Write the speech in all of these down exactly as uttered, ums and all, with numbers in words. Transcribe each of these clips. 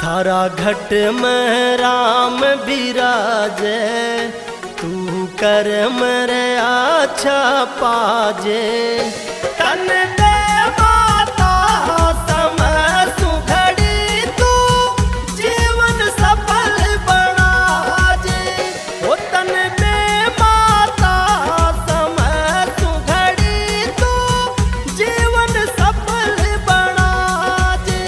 थारा घट में राम बिराजे, तू कर मरे अच्छा पाजे। तन दे माता समय सुघड़ी, तू जीवन सफल बनाजे। ओ तन दे माता समय सुघड़ी, तू जीवन सफल बनाजे।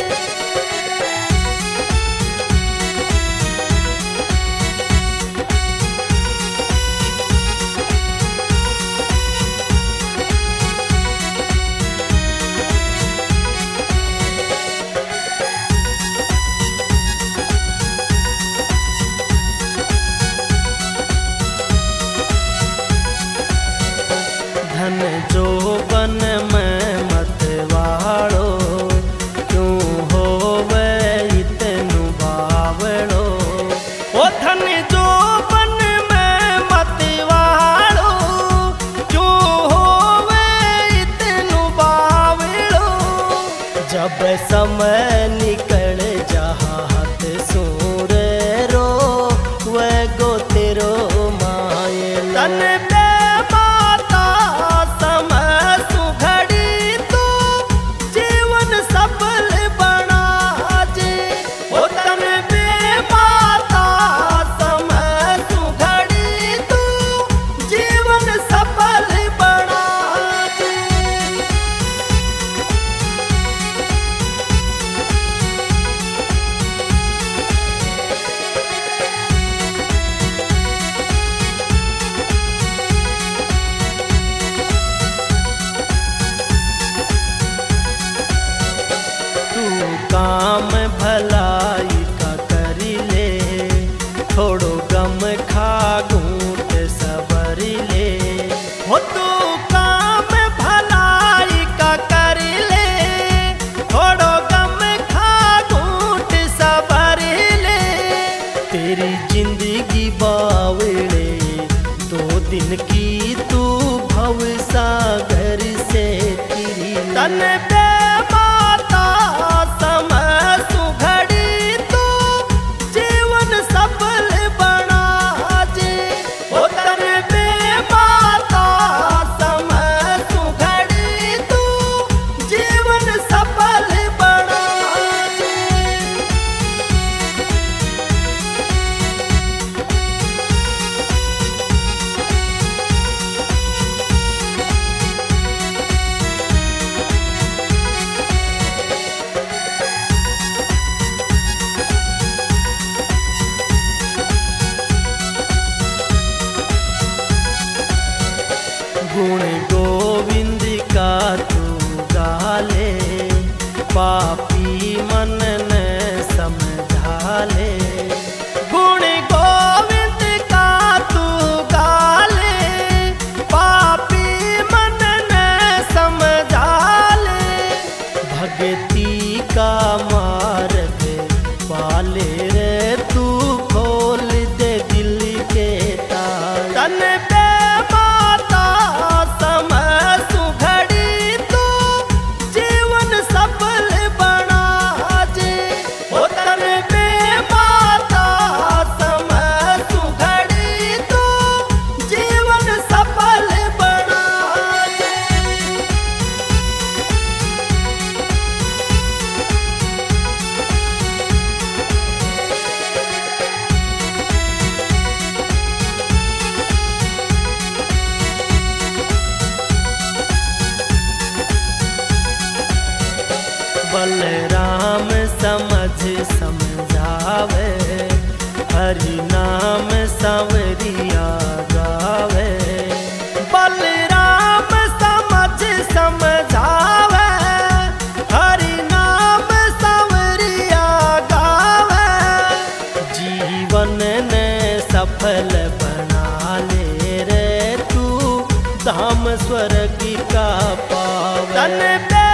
धन जो बन में मत वाड़ो, क्यों होवे इतनु बावड़ो। ओ धन जो बन में मत वाड़ो, क्यों होवे इतनु बावड़ो। जब समय निकल जात सूर रो, वह गो तेरो माये तन पे माता समय सुघड़ी, तू जीवन सफल बनाजे। ओ तन पे माता समय सुघड़ी, तू जीवन सफल बनाजे। काम भलाई का करी ले, थोड़ो गम खा घूट सबरी ले। हो तू काम भलाई का करी ले, थोड़ो गम खा घूट सबरी ले। तेरी जिंदगी बावड़े दो दिन की, तू भव सागर से तेरी तन पे माता समय सुघड़ी, तू जीवन सफल बनाजे। ओ तन पे माता समय सुघड़ी, तू जीवन सफल बनाजे। गुण गोविंद का तू गाले, पापी मन ने समझा ले। गुण गोविंद का तू गाले, पापी मन ने समझा ले। भक्ति का मार्ग पाले रे, तू खोल दे दिल के तार। तन पे माता समय सुघड़ी, तू जीवन सफल बनाजे। ओ तन पे माता समय सुघड़ी, तू जीवन सफल बनाजे। बलराम समझ समझावे, हरि नाम सांवरिया गावे। बलराम समझ समझावे, हरि नाम सांवरिया गावे। जीवन ने सफल बना ले रे, तू धाम स्वर्ग का पावे। तन पे